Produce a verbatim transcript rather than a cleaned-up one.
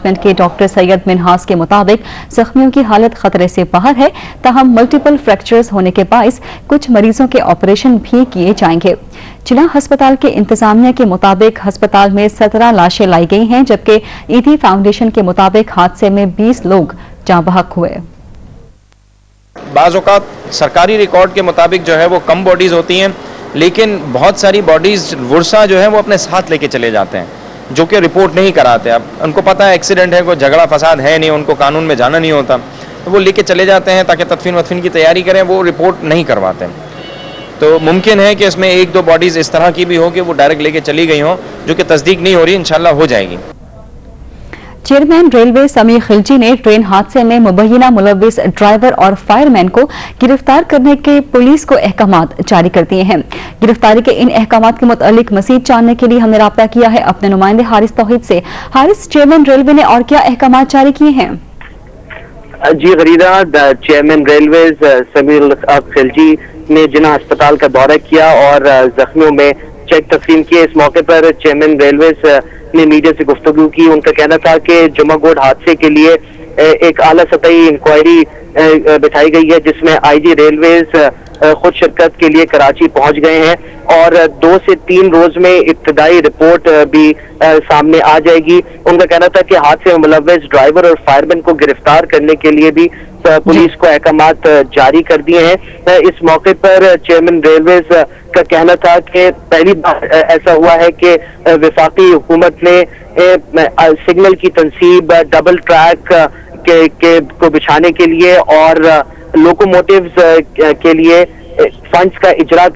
Department के doctor Syed Minhas के मुताबिक जख्मियों की हालत खतरे से बाहर है, ताहम मल्टीपल फ्रैक्चर्स होने के बायस कुछ मरीजों के ऑपरेशन भी किए जाएंगे। जिला अस्पताल के इंतजामिया के मुताबिक अस्पताल में सत्रह लाशें लाई गई हैं, जबकि ईदी फाउंडेशन के मुताबिक हादसे में बीस लोग जाँ बहक हुए। बाज़ औक़ात सरकारी रिकॉर्ड के मुताबिक जो है वो कम बॉडीज़ होती हैं, लेकिन बहुत सारी बॉडीज़ वर्षा जो है वो अपने साथ लेके चले जाते हैं, जो कि रिपोर्ट नहीं कराते। अब उनको पता है एक्सीडेंट है, कोई झगड़ा फसाद है नहीं, उनको कानून में जाना नहीं होता, तो वो लेके चले जाते हैं ताकि तदफीन वदफीन की तैयारी करें, वो रिपोर्ट नहीं करवाते। तो मुमकिन है कि इसमें एक दो बॉडीज़ इस तरह की भी हो कि वो डायरेक्ट लेके चली गई हों, जो कि तस्दीक नहीं हो रही, इंशाल्लाह हो जाएगी। चेयरमैन रेलवे समीर खिलजी ने ट्रेन हादसे में मुबैना मुलविस ड्राइवर और फायरमैन को गिरफ्तार करने के पुलिस को अहकामात जारी कर दिए हैं। गिरफ्तारी के इन अहकामात के मुतालिक मजीद जानने के लिए हमने राब्ता किया है अपने नुमाइंदे हारिस तौहीद से। हारिस, चेयरमैन रेलवे ने और क्या अहकामात जारी किए हैं? जी गरीदा, चेयरमैन रेलवे समीर खिलजी ने जिला अस्पताल का दौरा किया और जख्मियों में चेक तस्लीम किए। इस मौके पर चेयरमैन रेलवे ने मीडिया से गुफ्तगू की। उनका कहना था कि जुमागोड हादसे के लिए एक आला सतही इंक्वायरी बिठाई गई है, जिसमें आईजी रेलवेज खुद शिरकत के लिए कराची पहुंच गए हैं और दो से तीन रोज में इब्तदाई रिपोर्ट भी सामने आ जाएगी। उनका कहना था कि हादसे में मुलव्विस ड्राइवर और फायरमैन को गिरफ्तार करने के लिए भी पुलिस को अहकामात जारी कर दिए हैं। इस मौके पर चेयरमैन रेलवेज का कहना था कि पहली बार ऐसा हुआ है कि वफाकी हुकूमत ने सिग्नल की तनसीब, डबल ट्रैक के, के को बिछाने के लिए और लोकोमोटिव्स के लिए फंड्स का इजरा